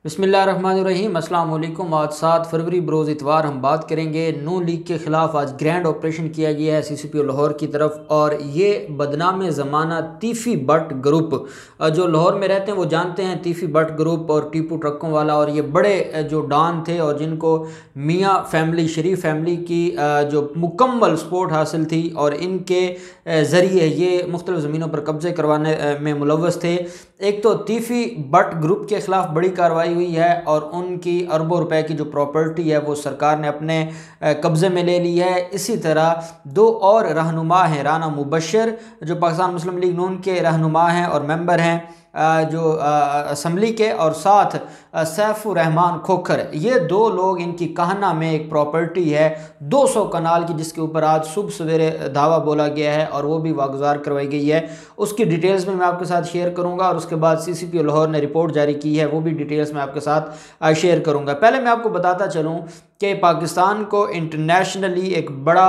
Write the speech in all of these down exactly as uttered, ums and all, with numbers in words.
बिस्मिल्लाहिर्रहमानिर्रहीम अस्सलाम वालेकुम। आज सात फरवरी बरोज़ इतवार हम बात करेंगे नून लीग के ख़िलाफ़ आज ग्रैंड ऑपरेशन किया गया है सी सी पी ओ लाहौर की तरफ। और ये बदनाम ज़माना तीफ़ी भट्ट ग्रुप, जो लाहौर में रहते हैं वो जानते हैं तीफ़ी भट्ट ग्रुप और टीपू ट्रकों वाला, और ये बड़े जो डॉन थे और जिनको मियाँ फैमिली शरीफ फैमिली की जो मुकम्मल सपोर्ट हासिल थी और इनके ज़रिए ये मुख्तलिफ़ ज़मीनों पर कब्ज़े करवाने में मुलव्वस थे। एक तो तीफ़ी भट्ट ग्रुप के ख़िलाफ़ बड़ी कार्रवाई हुई है और उनकी अरबों रुपए की जो प्रॉपर्टी है वो सरकार ने अपने कब्ज़े में ले ली है। इसी तरह दो और रहनुमा हैं, राना मुबशर जो पाकिस्तान मुस्लिम लीग नून के रहनुमा हैं और मेंबर हैं जो असम्बली के, और साथ सैफुर रहमान खोखर, ये दो लोग, इनकी कहना में एक प्रॉपर्टी है दो सौ कनाल की जिसके ऊपर आज सुबह सवेरे दावा बोला गया है और वो भी वागुजार करवाई गई है। उसकी डिटेल्स में मैं आपके साथ शेयर करूंगा और उसके बाद सी सी पी ओ लाहौर ने रिपोर्ट जारी की है, वो भी डिटेल्स में आपके साथ शेयर करूंगा। पहले मैं आपको बताता चलूँ कि पाकिस्तान को इंटरनेशनली एक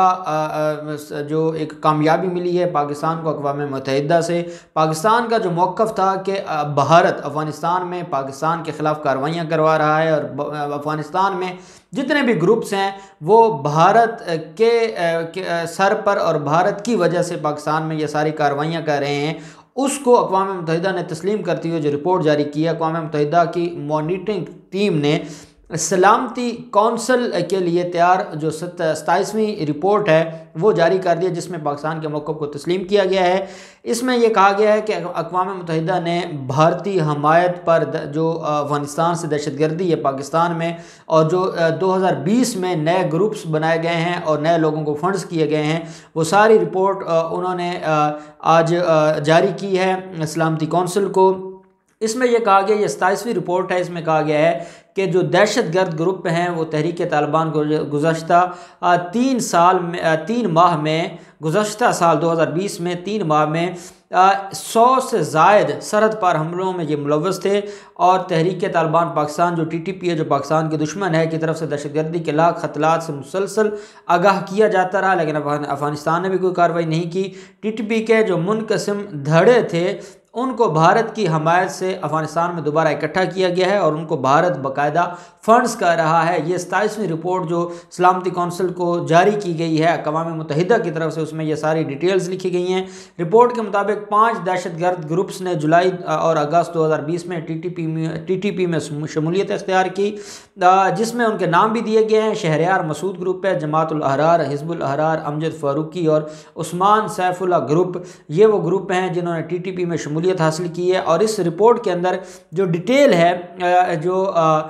बड़ा जो एक कामयाबी मिली है पाकिस्तान को अक़वाम मुत्तहिदा से। पाकिस्तान का जो मौक़िफ़ था कि भारत अफ़गानिस्तान में पाकिस्तान के ख़िलाफ़ कार्रवाइयाँ करवा रहा है और अफ़गानिस्तान में जितने भी ग्रुप्स हैं वो भारत के, के सर पर और भारत की वजह से पाकिस्तान में ये सारी कार्रवाइयाँ कर रहे हैं, उसको अक़वाम मुत्तहिदा ने तस्लीम करती हुए जो रिपोर्ट जारी की है। अक़वाम मुत्तहिदा की मॉनिटरिंग टीम ने सलामती कौंसल के लिए तैयार जो सताईसवीं रिपोर्ट है वो जारी कर दी है, जिसमें पाकिस्तान के मौक़िफ़ को तस्लीम किया गया है। इसमें यह कहा गया है कि अक़वाम मुत्तहिदा ने भारतीय हमायत पर जो अफ़गानिस्तान से दहशतगर्दी है पाकिस्तान में, और जो दो हज़ार बीस में नए ग्रुप्स बनाए गए हैं और नए लोगों को फंड्स किए गए हैं, वो सारी रिपोर्ट उन्होंने आज जारी की है सलामती कौंसल को। इसमें यह कहा गया, ये सताईसवीं रिपोर्ट है, इसमें कहा गया है कि जो दहशतगर्द ग्रुप हैं वो तहरीक तालिबान को गुज़श्ता तीन साल में तीन माह में गुज़श्ता साल दो हज़ार बीस में तीन माह में सौ से ज़ायद सरहद पार हमलों में ये मुलव्वस थे। और तहरीक तालिबान पाकिस्तान जो टी टी पी है, जो पाकिस्तान के दुश्मन है, की तरफ से दहशतगर्दी के लाख खतलात से मुसलसल आगाह किया जाता रहा, लेकिन अफ़गानिस्तान ने भी कोई कार्रवाई नहीं की। टी टी पी के जो मुनक़सिम धड़े थे उनको भारत की हमायत से अफ़गानिस्तान में दोबारा इकट्ठा किया गया है और उनको भारत बाकायदा फ़ंड्स कर रहा है। ये सताईसवीं रिपोर्ट जो सलामती कौंसिल को जारी की गई है अक़वाम मुत्तहिदा की तरफ से, उसमें ये सारी डिटेल्स लिखी गई हैं। रिपोर्ट के मुताबिक पाँच दहशतगर्द ग्रुप्स ने जुलाई और अगस्त दो हज़ार बीस में टी टी पी में टी टी पी में शमूलियत इख्तियार की, जिसमें उनके नाम भी दिए गए हैं। शहरयार मसूद ग्रुप है, जमातुल अहरार, हिज़्बुल अहरार, अमजद फ़ारूकी और उस्मान सैफुल्लाह ग्रुप, ये वो ग्रुप हैं जिन्होंने टी टी पी में शमूलियत हासिल की है। और इस रिपोर्ट के अंदर जो डिटेल है जो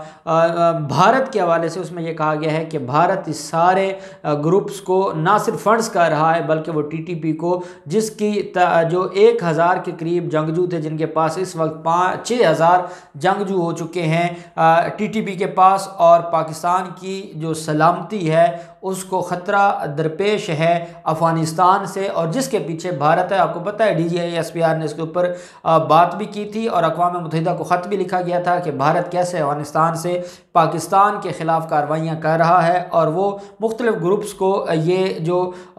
भारत के हवाले से, उसमें यह कहा गया है कि भारत इस सारे ग्रुप्स को ना सिर्फ फंड्स कर रहा है बल्कि वो टी टी पी को, जिसकी जो एक हज़ार के करीब जंगजू थे, जिनके पास इस वक्त पाँच छः हज़ार जंगजू हो चुके हैं टी टी पी के पास, और पाकिस्तान की जो सलामती है उसको ख़तरा दरपेश है अफ़गानिस्तान से, और जिसके पीछे भारत है। आपको पता है D G I S P R ने इसके ऊपर बात भी की थी और अक़वाम मुत्तहिदा को ख़त भी लिखा गया था कि भारत कैसे अफ़गानिस्तान से पाकिस्तान के ख़िलाफ़ कार्रवाइयाँ कर रहा है और वो मुख्तलिफ़ ग्रुप्स को ये जो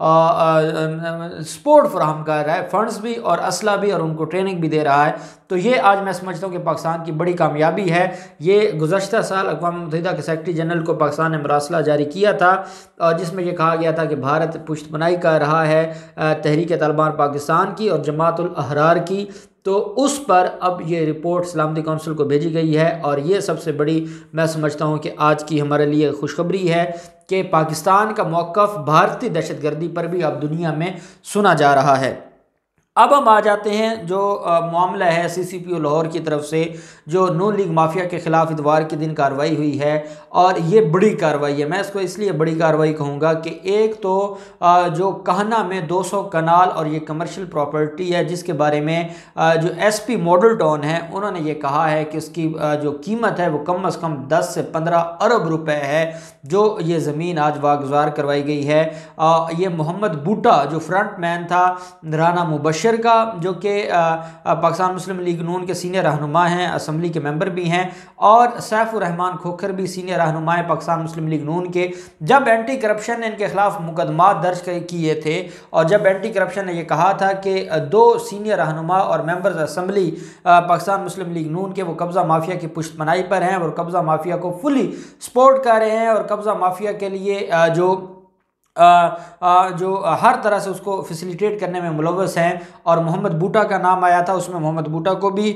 सपोर्ट फराहम कर रहा है, फंड्स भी और असला भी, और उनको ट्रेनिंग भी दे रहा है। तो ये आज मैं समझता हूँ कि पाकिस्तान की बड़ी कामयाबी है। ये गुज़श्ता साल अक़वाम मुत्तहिदा के सेक्रेटरी जनरल को पाकिस्तान ने मरासला जारी किया था और जिसमें यह कहा गया था कि भारत पुश्तपनाही कर रहा है तहरीक तालिबान पाकिस्तान की और जमातुल अहरार की। तो उस पर अब ये रिपोर्ट सलामती कौंसिल को भेजी गई है और ये सबसे बड़ी मैं समझता हूँ कि आज की हमारे लिए खुशखबरी है कि पाकिस्तान का मौक़िफ़ भारतीय दहशतगर्दी पर भी अब दुनिया में सुना जा रहा है। अब हम आ जाते हैं जो मामला है सी सी पी ओ लाहौर की तरफ से जो नून लीग माफिया के ख़िलाफ़ इतवार के दिन कार्रवाई हुई है, और ये बड़ी कार्रवाई है। मैं इसको इसलिए बड़ी कार्रवाई कहूँगा कि एक तो जो कहना में दो सौ कनाल और ये कमर्शियल प्रॉपर्टी है जिसके बारे में जो एस पी मॉडल टाउन है उन्होंने ये कहा है कि उसकी जो कीमत है वो कम अज़ कम दस से पंद्रह अरब रुपए है, जो ये ज़मीन आज वागुजार करवाई गई है। ये मोहम्मद बूटा जो फ्रंट मैन था राना मुबशर मुबशर का, जो कि पाकिस्तान मुस्लिम लीग नून के सीनियर रहनुमा हैं, असम्बली के मेंबर भी हैं, और सैफुर रहमान खोखर भी सीनियर रहनुमा हैं पाकिस्तान मुस्लिम लीग नून के। जब एंटी करप्शन ने इनके खिलाफ मुकदमा दर्ज किए थे और जब एंटी करप्शन ने यह कहा था कि दो सीनियर रहनुमा और मेंबर्स असम्बली पाकिस्तान मुस्लिम लीग नून के वो कब्ज़ा माफिया की पुश्तपनाही पर हैं और कब्ज़ा माफिया को फुली सपोर्ट कर रहे हैं और कब्ज़ा माफिया के लिए जो आ, आ, जो हर तरह से उसको फैसिलिटेट करने में मुलव्वस हैं, और मोहम्मद बूटा का नाम आया था, उसमें मोहम्मद बूटा को भी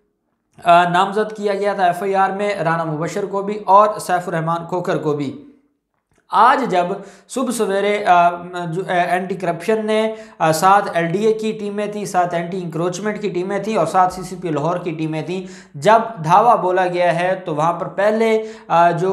नामजद किया गया था एफ आई आर में, राना मुबशर को भी और सैफुर रहमान खोखर को भी। आज जब सुबह सवेरे जो एंटी करप्शन ने साथ एल डी ए की टीमें थी, साथ एंटी इंक्रोचमेंट की टीमें थी और साथ सी सी पी लाहौर की टीमें थी, जब धावा बोला गया है तो वहाँ पर पहले जो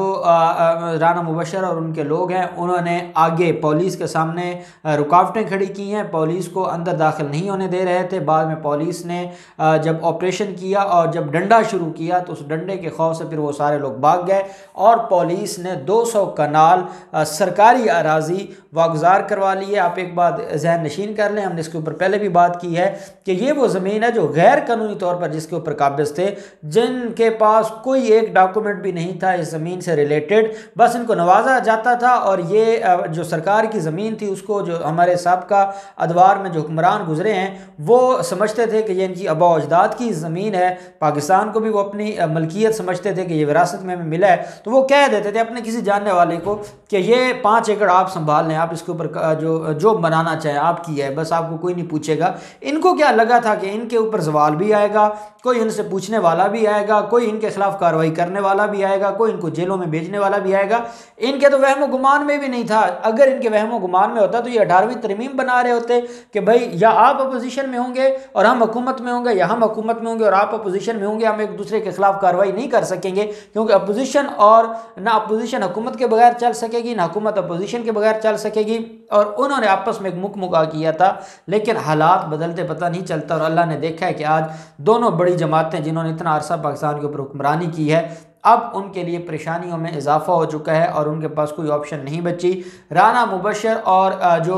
राना मुबशर और उनके लोग हैं उन्होंने आगे पुलिस के सामने रुकावटें खड़ी की हैं, पुलिस को अंदर दाखिल नहीं होने दे रहे थे। बाद में पुलिस ने जब ऑपरेशन किया और जब डंडा शुरू किया तो उस डंडे के खौफ से फिर वो सारे लोग भाग गए और पुलिस ने दो सौ कनाल सरकारी अराजी वागुजार करवा ली है। आप एक बात जहन नशीन कर लें, हमने इसके ऊपर पहले भी बात की है कि ये वो ज़मीन है जो गैर कानूनी तौर पर जिसके ऊपर काबिज थे, जिनके पास कोई एक डॉक्यूमेंट भी नहीं था इस ज़मीन से रिलेटेड, बस इनको नवाजा जाता था और ये जो सरकार की ज़मीन थी उसको जो हमारे साबका अदवार में जो हुक्मरान गुजरे हैं वो समझते थे कि ये इनकी आबा अजदाद की ज़मीन है। पाकिस्तान को भी वो अपनी मलकियत समझते थे कि ये विरासत में मिला है, तो वो कह देते थे अपने किसी जानने वाले को कि ये पाँच एकड़ आप संभाल लें, आप इसके ऊपर जो जो बनाना चाहे आप की है, बस आपको कोई नहीं पूछेगा। इनको क्या लगा था कि इनके ऊपर सवाल भी आएगा, कोई इनसे पूछने वाला भी आएगा, कोई इनके खिलाफ कार्रवाई करने वाला भी आएगा, कोई इनको जेलों में भेजने वाला भी आएगा। इनके तो वहमो गुमान में भी नहीं था। अगर इनके वहमो गुमान में होता तो ये अठारहवीं तरमीम बना रहे होते कि भाई या आप अपोजिशन में होंगे और हम हुकूमत में होंगे, या हम हुकूमत में होंगे और आप अपोजिशन में होंगे, हम एक दूसरे के खिलाफ कार्रवाई नहीं कर सकेंगे, क्योंकि अपोजिशन और ना अपोजिशन हुकूमत के बगैर चल सकेगी ना हुकूमत अपोजिशन के बगैर चल सकेगी। और उन्होंने आपस में एक मुख मुका किया था, लेकिन हालात बदलते पता नहीं चलता और अल्लाह ने देखा है कि आज दोनों बड़ी जमातें जिन्होंने इतना अरसा पाकिस्तान के ऊपर हुक्मरानी की है, अब उनके लिए परेशानियों में इजाफा हो चुका है और उनके पास कोई ऑप्शन नहीं बची। राना मुबशर और जो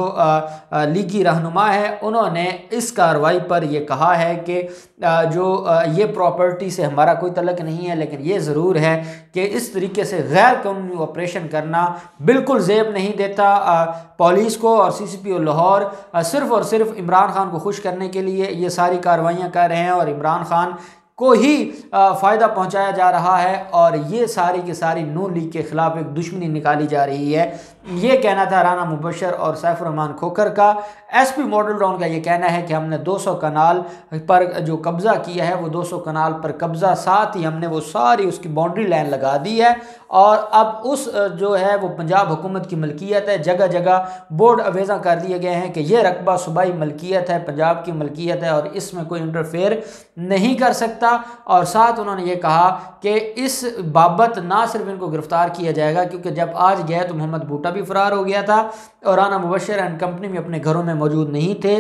लीगी रहनुमा है उन्होंने इस कार्रवाई पर यह कहा है कि जो ये प्रॉपर्टी से हमारा कोई तल्लक नहीं है, लेकिन ये ज़रूर है कि इस तरीके से गैर कानूनी ऑपरेशन करना बिल्कुल ज़ेब नहीं देता पुलिस को। और सी सी पी ओ लाहौर सिर्फ़ और सिर्फ इमरान खान को खुश करने के लिए ये सारी कार्रवाइयाँ कर रहे हैं और इमरान खान को ही फ़ायदा पहुंचाया जा रहा है और ये सारी की सारी नून लीग के ख़िलाफ़ एक दुश्मनी निकाली जा रही है। ये कहना था राना मुबशर और सैफुर रहमान खोखर का। एस पी मॉडल टाउन का ये कहना है कि हमने दो सौ कनाल पर जो कब्ज़ा किया है वो दो सौ कनाल पर कब्ज़ा, साथ ही हमने वो सारी उसकी बाउंड्री लाइन लगा दी है और अब उस जो है वो पंजाब हुकूमत की मलकियत है। जगह जगह बोर्ड अवेज़ा कर दिए गए हैं कि ये रकबा सूबाई मलकियत है, पंजाब की मलकियत है और इसमें कोई इंटरफेयर नहीं कर सकता। और साथ उन्होंने ये कहा कि इस बाबत ना सिर्फ इनको गिरफ्तार किया जाएगा, क्योंकि जब आज गए तो मोहम्मद बूटा भी फरार हो गया था और राना मुबशर एंड कंपनी में अपने घरों में मौजूद नहीं थे।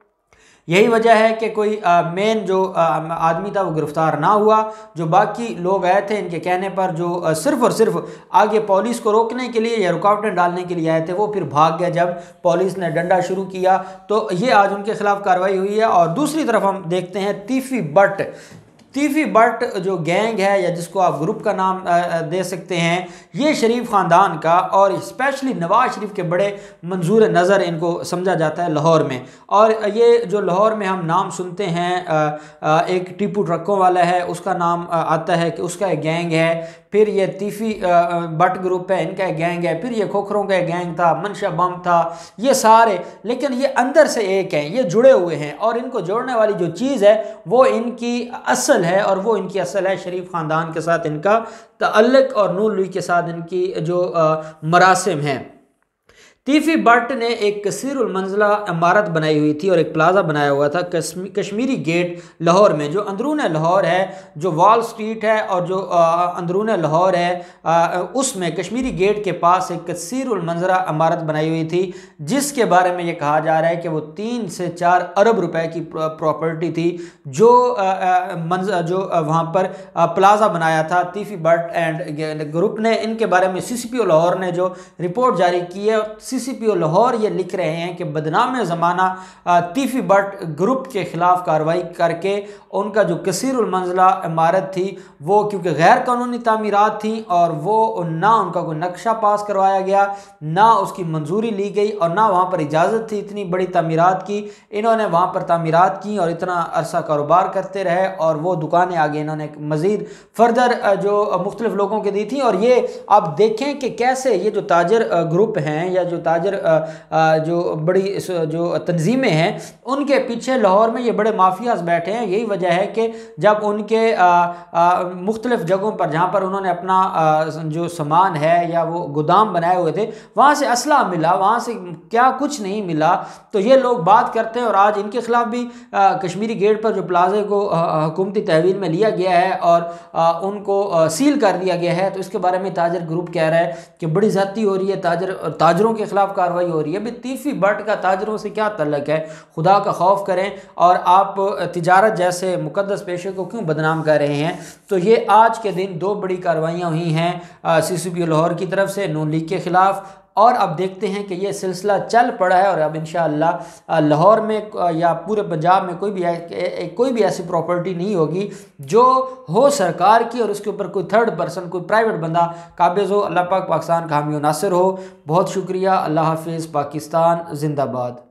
यही वजह है कि कोई मेन जो आ, आदमी था वो गिरफ्तार ना हुआ। जो बाकी लोग आए थे इनके कहने पर, जो आ, सिर्फ और सिर्फ आगे पुलिस को रोकने के लिए या रुकावटें डालने के लिए आए थे, वो फिर भाग गए जब पुलिस ने डंडा शुरू किया। तो ये आज उनके खिलाफ कार्रवाई हुई है। और दूसरी तरफ हम देखते हैं तीफी बट तीफी बट जो गैंग है या जिसको आप ग्रुप का नाम दे सकते हैं, ये शरीफ ख़ानदान का और स्पेशली नवाज शरीफ के बड़े मंजूर नज़र इनको समझा जाता है लाहौर में। और ये जो लाहौर में हम नाम सुनते हैं, एक टीपू ट्रकों वाला है उसका नाम आता है कि उसका एक गैंग है, फिर ये तीफी बट ग्रुप है इनका एक गैंग है, फिर ये खोखरों का एक गैंग था, मनशा बम था, ये सारे, लेकिन ये अंदर से एक हैं, ये जुड़े हुए हैं और इनको जोड़ने वाली जो चीज़ है वो इनकी असल है और वो इनकी असल है शरीफ ख़ानदान के साथ इनका तअल्लुक़ और नून लीग के साथ इनकी जो मरासिम हैं। तीफी बट ने एक कसीरुल मंजिला इमारत बनाई हुई थी और एक प्लाजा बनाया हुआ था कश्मीरी गेट लाहौर में, जो अंदरून लाहौर है, जो वॉल स्ट्रीट है और जो अंदरून लाहौर है, आ, उसमें कश्मीरी गेट के पास एक कसीरुल मंजिला इमारत बनाई हुई थी, जिसके बारे में ये कहा जा रहा है कि वो तीन से चार अरब रुपए की प्रॉपर्टी थी। जो आ, आ, मंज जो वहाँ पर आ, प्लाजा बनाया था तीफी बट एंड ग्रुप ने, इनके बारे में सी सी पी ओ लाहौर ने जो रिपोर्ट जारी की है, सी सी पी ओ लाहौर ये लिख रहे हैं कि बदनाम ज़माना तीफ़ी भट्ट ग्रुप के ख़िलाफ़ कार्रवाई करके उनका जो कसीरुल मंज़िला इमारत थी वो क्योंकि गैर कानूनी तामीरात थी और वो ना उनका कोई नक्शा पास करवाया गया, ना उसकी मंजूरी ली गई और ना वहाँ पर इजाज़त थी इतनी बड़ी तामीरात की। इन्होंने वहाँ पर तामीरात की और इतना अरसा कारोबार करते रहे और वो दुकानें आगे इन्होंने मज़ीद फर्दर जो मुख्तलिफ लोगों की दी थी। और ये आप देखें कि कैसे ये जो ताजर ग्रुप हैं या जो ताजर जो बड़ी जो तंजीमें हैं उनके पीछे लाहौर में ये बड़े माफियाज बैठे हैं। यही वजह है कि जब उनके मुख्तलिफ जगहों पर जहाँ पर उन्होंने अपना आ, जो सामान है या वो गोदाम बनाए हुए थे वहाँ से असला मिला, वहाँ से क्या कुछ नहीं मिला, तो ये लोग बात करते हैं। और आज इनके खिलाफ भी आ, कश्मीरी गेट पर जो प्लाजे को हुकूमती तहवील में लिया गया है और आ, उनको आ, सील कर दिया गया है, तो इसके बारे में ताजर ग्रुप कह रहा है कि बड़ी ज़्यादती हो रही है, ताजर ताजरों के खिलाफ कार्रवाई हो रही है। भाई तीफ़ी भट्ट का ताजरों से क्या तल्लक है? खुदा का खौफ करें और आप तिजारत जैसे मुकद्दस पेशे को क्यों बदनाम कर रहे हैं? तो ये आज के दिन दो बड़ी कार्रवाइयाँ हुई हैं सी सी पी ओ लाहौर की तरफ से नून लीग के ख़िलाफ़, और अब देखते हैं कि ये सिलसिला चल पड़ा है और अब इंशाअल्लाह लाहौर में या पूरे पंजाब में कोई भी कोई भी ऐसी प्रॉपर्टी नहीं होगी जो हो सरकार की और उसके ऊपर कोई थर्ड पर्सन, कोई प्राइवेट बंदा काबिज़ हो। अल्लाह पाक पाकिस्तान का हामी नासिर हो। बहुत शुक्रिया। अल्लाह हाफिज़। पाकिस्तान जिंदाबाद।